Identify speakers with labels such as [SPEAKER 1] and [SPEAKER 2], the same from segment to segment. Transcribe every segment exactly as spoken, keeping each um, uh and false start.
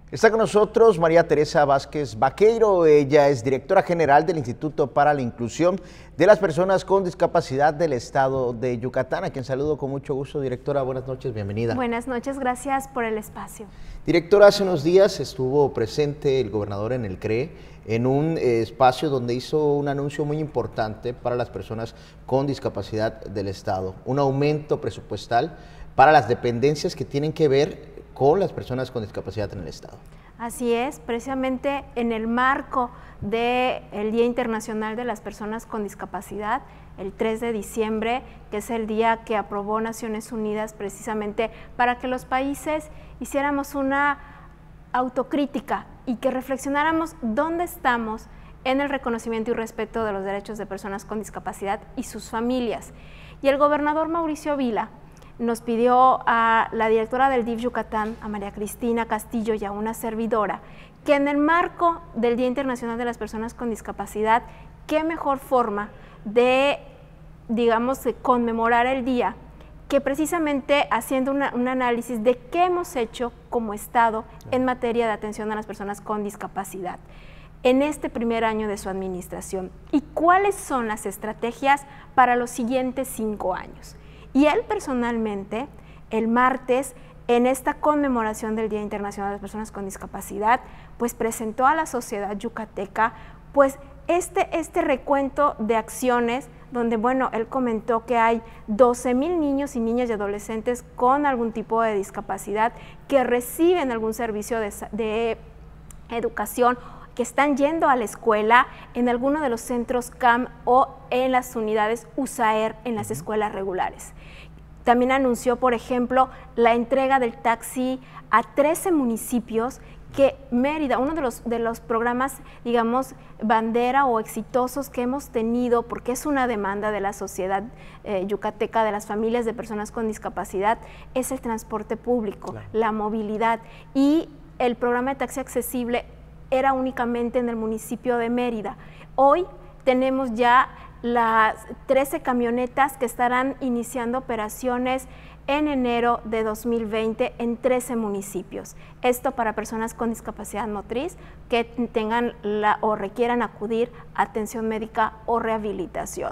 [SPEAKER 1] Está con nosotros María Teresa Vázquez Vaqueiro. Ella es directora general del Instituto para la Inclusión de las Personas con Discapacidad del Estado de Yucatán, a quien saludo con mucho gusto. Directora, buenas noches, bienvenida.
[SPEAKER 2] Buenas noches, gracias por el espacio.
[SPEAKER 1] Directora, hace unos días estuvo presente el gobernador en el C R E en un eh, espacio donde hizo un anuncio muy importante para las personas con discapacidad del Estado, un aumento presupuestal para las dependencias que tienen que ver con las personas con discapacidad en el Estado.
[SPEAKER 2] Así es, precisamente en el marco del Día Internacional de las Personas con Discapacidad, el tres de diciembre, que es el día que aprobó Naciones Unidas precisamente para que los países hiciéramos una autocrítica y que reflexionáramos dónde estamos en el reconocimiento y respeto de los derechos de personas con discapacidad y sus familias. Y el gobernador Mauricio Vila nos pidió a la directora del D I F Yucatán, a María Cristina Castillo, y a una servidora, que en el marco del Día Internacional de las Personas con Discapacidad, qué mejor forma de, digamos, de conmemorar el día, que precisamente haciendo una, un análisis de qué hemos hecho como Estado en materia de atención a las personas con discapacidad en este primer año de su administración y cuáles son las estrategias para los siguientes cinco años. Y él personalmente, el martes, en esta conmemoración del Día Internacional de las Personas con Discapacidad, pues presentó a la sociedad yucateca pues este, este recuento de acciones donde, bueno, él comentó que hay doce mil niños y niñas y adolescentes con algún tipo de discapacidad que reciben algún servicio de, de educación, que están yendo a la escuela en alguno de los centros C A M o en las unidades USAER en las escuelas regulares. También anunció, por ejemplo, la entrega del taxi a trece municipios que Mérida, uno de los, de los programas, digamos, bandera o exitosos que hemos tenido, porque es una demanda de la sociedad eh, yucateca, de las familias de personas con discapacidad, es el transporte público, claro, la movilidad, y el programa de taxi accesible era únicamente en el municipio de Mérida. Hoy tenemos ya las trece camionetas que estarán iniciando operaciones en enero de dos mil veinte en trece municipios. Esto para personas con discapacidad motriz que tengan la, o requieran acudir a atención médica o rehabilitación.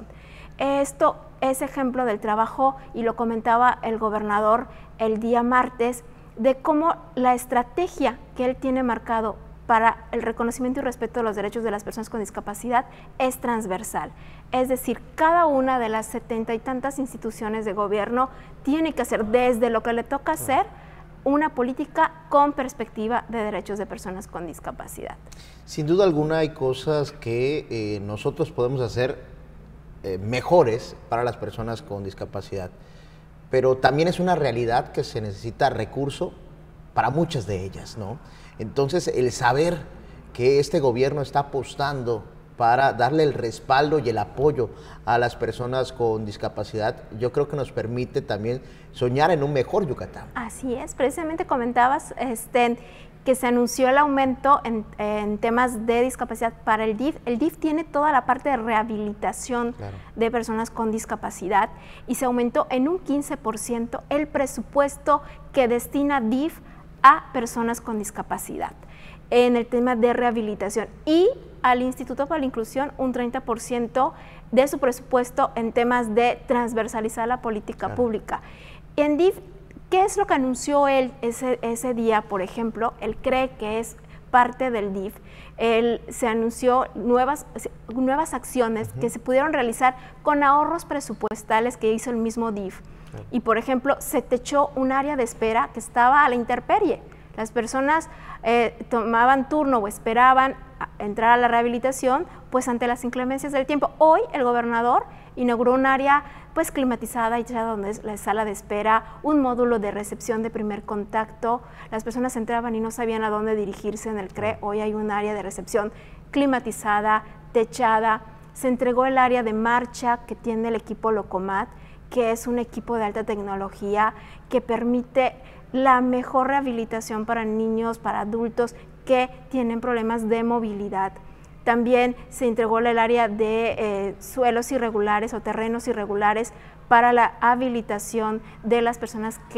[SPEAKER 2] Esto es ejemplo del trabajo, y lo comentaba el gobernador el día martes, de cómo la estrategia que él tiene marcado para el reconocimiento y respeto de los derechos de las personas con discapacidad es transversal. Es decir, cada una de las setenta y tantas instituciones de gobierno tiene que hacer desde lo que le toca hacer una política con perspectiva de derechos de personas con discapacidad.
[SPEAKER 1] Sin duda alguna hay cosas que eh, nosotros podemos hacer eh, mejores para las personas con discapacidad, pero también es una realidad que se necesita recurso para muchas de ellas, ¿no? Entonces, el saber que este gobierno está apostando para darle el respaldo y el apoyo a las personas con discapacidad, yo creo que nos permite también soñar en un mejor Yucatán.
[SPEAKER 2] Así es, precisamente comentabas este, que se anunció el aumento en, en temas de discapacidad para el D I F. El D I F tiene toda la parte de rehabilitación, claro, de personas con discapacidad, y se aumentó en un quince por ciento el presupuesto que destina D I F a personas con discapacidad en el tema de rehabilitación, y al Instituto para la Inclusión un treinta por ciento de su presupuesto en temas de transversalizar la política, claro, pública. En D I F, ¿qué es lo que anunció él ese, ese día? Por ejemplo, él cree que es parte del D I F. Él se anunció nuevas, nuevas acciones uh-huh. que se pudieron realizar con ahorros presupuestales que hizo el mismo D I F. Y, por ejemplo, se techó un área de espera que estaba a la intemperie. Las personas eh, tomaban turno o esperaban entrar a la rehabilitación, pues ante las inclemencias del tiempo. Hoy el gobernador inauguró un área pues climatizada, y donde es la sala de espera, un módulo de recepción de primer contacto. Las personas entraban y no sabían a dónde dirigirse en el C R E. Hoy hay un área de recepción climatizada, techada. Se entregó el área de marcha que tiene el equipo Locomat, que es un equipo de alta tecnología que permite la mejor rehabilitación para niños, para adultos que tienen problemas de movilidad. También se entregó el área de eh, suelos irregulares o terrenos irregulares para la habilitación de las personas que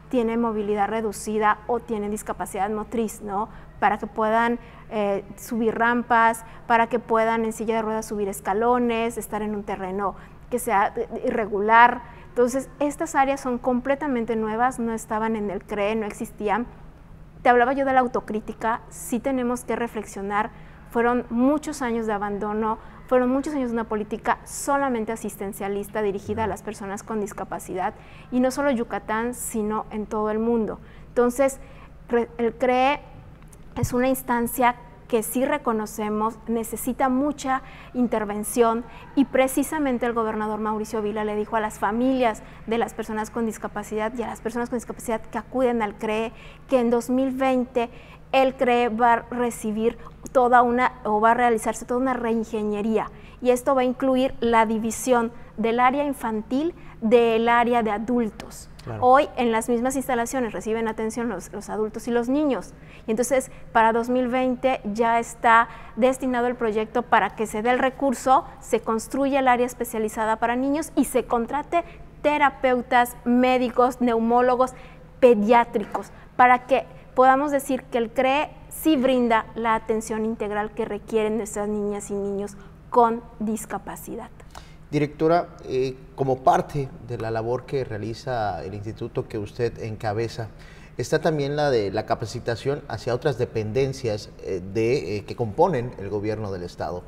[SPEAKER 2] tienen movilidad reducida o tienen discapacidad motriz, ¿no? Para que puedan eh, subir rampas, para que puedan en silla de ruedas subir escalones, estar en un terreno que sea irregular. Entonces, estas áreas son completamente nuevas, no estaban en el C R E, no existían. Te hablaba yo de la autocrítica, sí tenemos que reflexionar, fueron muchos años de abandono, fueron muchos años de una política solamente asistencialista dirigida a las personas con discapacidad, y no solo Yucatán, sino en todo el mundo. Entonces, el C R E es una instancia que sí reconocemos, necesita mucha intervención, y precisamente el gobernador Mauricio Vila le dijo a las familias de las personas con discapacidad y a las personas con discapacidad que acuden al C R E que en dos mil veinte el C R E va a recibir toda una, o va a realizarse toda una reingeniería, y esto va a incluir la división del área infantil del área de adultos. Claro. Hoy en las mismas instalaciones reciben atención los, los adultos y los niños, y entonces para dos mil veinte ya está destinado el proyecto para que se dé el recurso, se construya el área especializada para niños y se contrate terapeutas, médicos, neumólogos, pediátricos, para que podamos decir que el C R E sí brinda la atención integral que requieren nuestras niñas y niños con discapacidad.
[SPEAKER 1] Directora, eh, como parte de la labor que realiza el instituto que usted encabeza, está también la de la capacitación hacia otras dependencias eh, de, eh, que componen el gobierno del estado,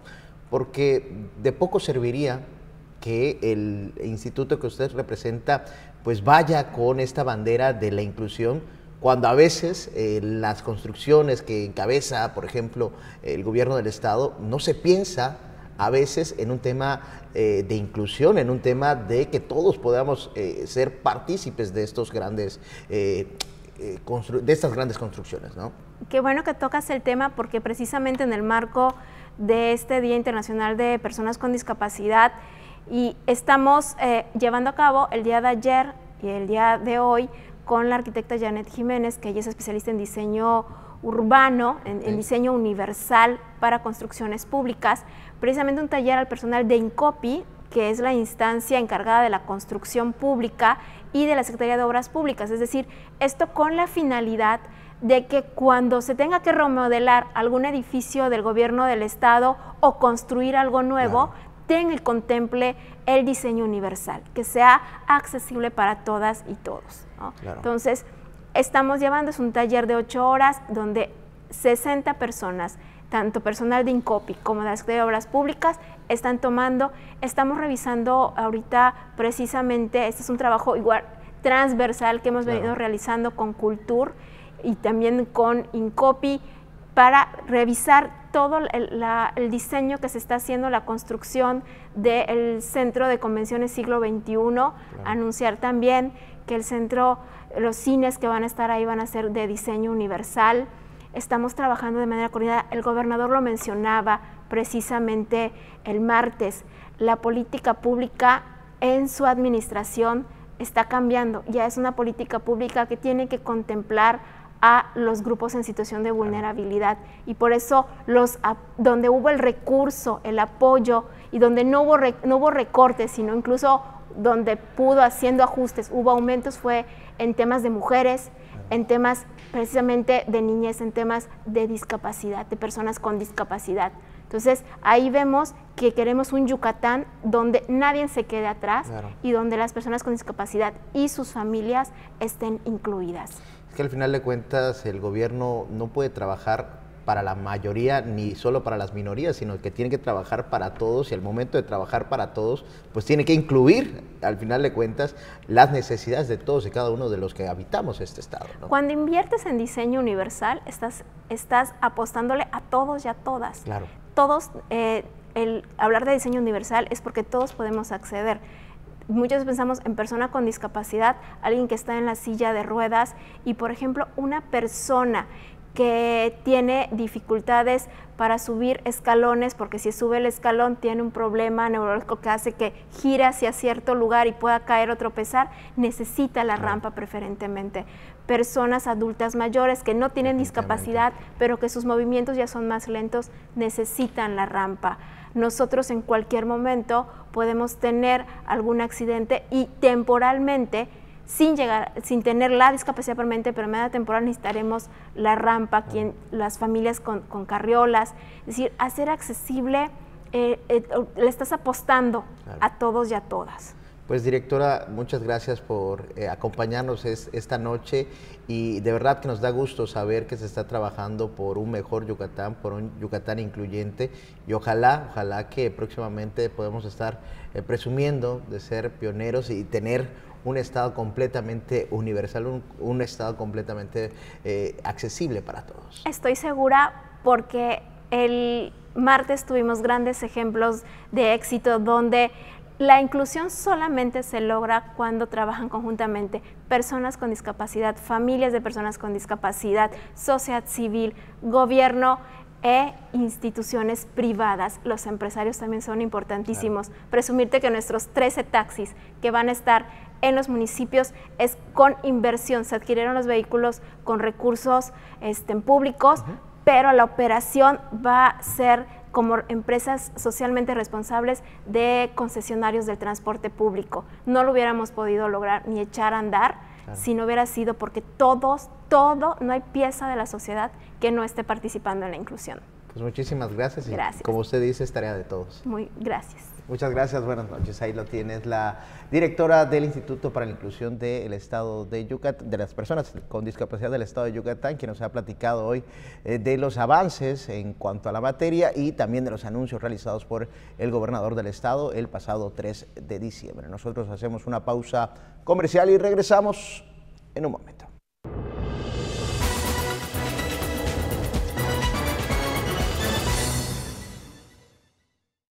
[SPEAKER 1] porque de poco serviría que el instituto que usted representa pues vaya con esta bandera de la inclusión, cuando a veces eh, las construcciones que encabeza, por ejemplo, el gobierno del estado, no se piensa a veces en un tema eh, de inclusión, en un tema de que todos podamos eh, ser partícipes de estos grandes eh, eh, de estas grandes construcciones, ¿no?
[SPEAKER 2] Qué bueno que tocas el tema, porque precisamente en el marco de este Día Internacional de Personas con Discapacidad, y estamos eh, llevando a cabo el día de ayer y el día de hoy con la arquitecta Janet Jiménez, que ella es especialista en diseño urbano, en, en diseño universal para construcciones públicas, precisamente un taller al personal de INCOPI, que es la instancia encargada de la construcción pública, y de la Secretaría de Obras Públicas. Es decir, esto con la finalidad de que cuando se tenga que remodelar algún edificio del gobierno del estado o construir algo nuevo, claro, tenga y contemple el diseño universal, que sea accesible para todas y todos, ¿no? Claro. Entonces, estamos llevando, es un taller de ocho horas donde sesenta personas, tanto personal de INCOPI como de la Secretaría de Obras Públicas, están tomando. Estamos revisando ahorita precisamente, este es un trabajo igual transversal que hemos venido claro. realizando con Cultur y también con INCOPI, para revisar todo el, la, el diseño que se está haciendo, la construcción del Centro de Convenciones Siglo veintiuno, claro. anunciar también que el centro, los cines que van a estar ahí van a ser de diseño universal. Estamos trabajando de manera coordinada, el gobernador lo mencionaba precisamente el martes, la política pública en su administración está cambiando, ya es una política pública que tiene que contemplar a los grupos en situación de vulnerabilidad, y por eso los donde hubo el recurso, el apoyo, y donde no hubo, no hubo recortes, sino incluso donde pudo haciendo ajustes, hubo aumentos, fue en temas de mujeres, en temas precisamente de niñez, en temas de discapacidad, de personas con discapacidad. Entonces, ahí vemos que queremos un Yucatán donde nadie se quede atrás, claro. y donde las personas con discapacidad y sus familias estén incluidas.
[SPEAKER 1] Es que al final de cuentas el gobierno no puede trabajar para la mayoría ni solo para las minorías, sino que tiene que trabajar para todos, y al momento de trabajar para todos, pues tiene que incluir, al final de cuentas, las necesidades de todos y cada uno de los que habitamos este estado, ¿no?
[SPEAKER 2] Cuando inviertes en diseño universal, estás, estás apostándole a todos y a todas.
[SPEAKER 1] Claro.
[SPEAKER 2] Todos, eh, el hablar de diseño universal es porque todos podemos acceder. Muchas veces pensamos en persona con discapacidad, alguien que está en la silla de ruedas, y por ejemplo una persona que tiene dificultades para subir escalones, porque si sube el escalón tiene un problema neurológico que hace que gire hacia cierto lugar y pueda caer o tropezar, necesita la rampa preferentemente. Personas adultas mayores que no tienen discapacidad, pero que sus movimientos ya son más lentos, necesitan la rampa. Nosotros en cualquier momento podemos tener algún accidente y temporalmente, sin llegar, sin tener la discapacidad permanente, pero de manera temporal necesitaremos la rampa, quien, las familias con, con carriolas, es decir, hacer accesible, eh, eh, le estás apostando claro. a todos y a todas.
[SPEAKER 1] Pues directora, muchas gracias por eh, acompañarnos es, esta noche y de verdad que nos da gusto saber que se está trabajando por un mejor Yucatán, por un Yucatán incluyente y ojalá, ojalá que próximamente podamos estar eh, presumiendo de ser pioneros y tener un estado completamente universal, un, un estado completamente eh, accesible para todos.
[SPEAKER 2] Estoy segura porque el martes tuvimos grandes ejemplos de éxito donde la inclusión solamente se logra cuando trabajan conjuntamente personas con discapacidad, familias de personas con discapacidad, sociedad civil, gobierno e instituciones privadas. Los empresarios también son importantísimos. Claro. Presumirte que nuestros trece taxis que van a estar en los municipios es con inversión. Se adquirieron los vehículos con recursos este, públicos, uh-huh. pero la operación va a ser como empresas socialmente responsables de concesionarios del transporte público. No lo hubiéramos podido lograr ni echar a andar claro. si no hubiera sido porque todos, todo, no hay pieza de la sociedad que no esté participando en la inclusión.
[SPEAKER 1] Pues muchísimas gracias. Y
[SPEAKER 2] gracias.
[SPEAKER 1] Como usted dice, es tarea de todos.
[SPEAKER 2] Muy gracias.
[SPEAKER 1] Muchas gracias, buenas noches. Ahí lo tienes, la directora del Instituto para la Inclusión del Estado de Yucatán, de las personas con discapacidad del Estado de Yucatán, quien nos ha platicado hoy eh, de los avances en cuanto a la materia y también de los anuncios realizados por el gobernador del Estado el pasado tres de diciembre. Nosotros hacemos una pausa comercial y regresamos en un momento.